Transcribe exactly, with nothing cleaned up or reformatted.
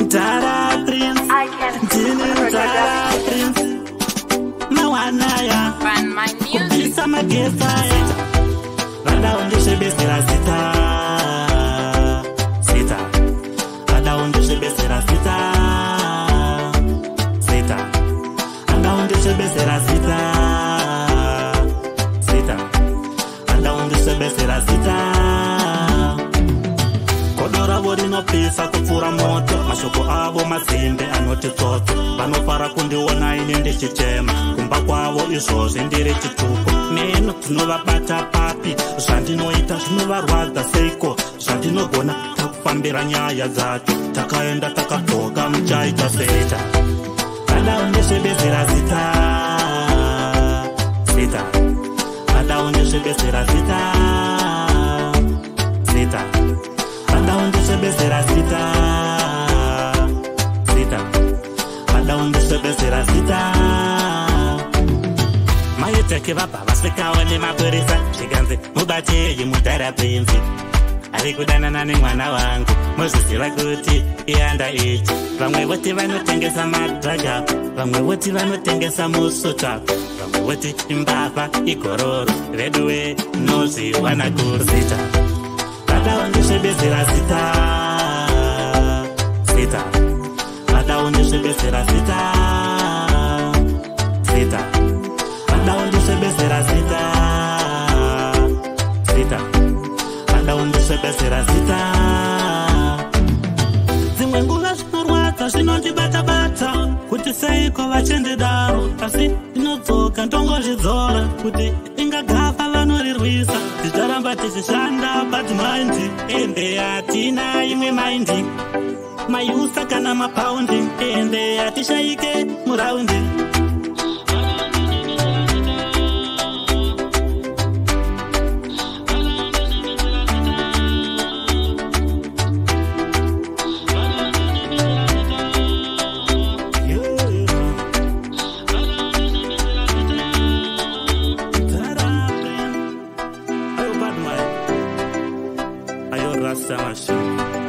Mdhara Prince, I can Mdhara Prince, Mawanaya, Badmind music. Lisa Magesa, Rada on the Shebesera Zita, Zita, Rada on the Shebesera Zita, Zita, Rada on the Shebesera Zita, Zita, Rada on the Shebesera Zita. No pesa kufura moto mashoko avo mazimbe anoti tsotso vanofara kundiona ine ndichichema kumba kwavo izvozvi ndiri chituko meno dzinovabata papi zvandinoita zvinovarwadza seiko zvandinogona takufambira nyaya dzacho takaenda takadzoka muchaita seita kada undisvebezera zita zita kada undisvebezera zita zita Manda undisvebezera zita zita Manda undisvebezera zita Mayeteke vabva vasvikawo nemapurisa zvikanzi mubatei Mdhara Prince ari kudanana nemwana wangu muzviziva kuti ianda ichi vamwe voti vanotengesa madhaga vamwe voti vanotengesa musota vamwe voti imbavha igororo reduwe nozviwana kurzita Mada undisvebezera zita zita Mada undisvebezera zita zita Mada undisvebezera zita zita Mada undisvebezera zita dzimwe nguva zvinorwadza zvinondibata-bata kuti seiko vachendidaro asi ndinodzoka ndongozvidzora kuti ingagafa vanorirwisa ticharamba tichishanda Badmind ende hatina imwe maindi mayusa kana mapaundi ende hatishaike muraundi Rasta machine.